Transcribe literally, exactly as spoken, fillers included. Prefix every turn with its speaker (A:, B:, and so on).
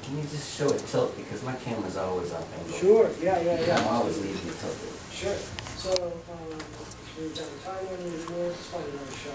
A: can you just show it tilt, because my camera's always off angle.
B: Sure, yeah, yeah, yeah.
A: I'm always leaving it tilted.
B: Sure. So, um, we've got a time on your board, let's find another shot.